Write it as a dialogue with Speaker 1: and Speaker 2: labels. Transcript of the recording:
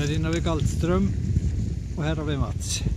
Speaker 1: Där inne har vi Galtström och här har vi Mats.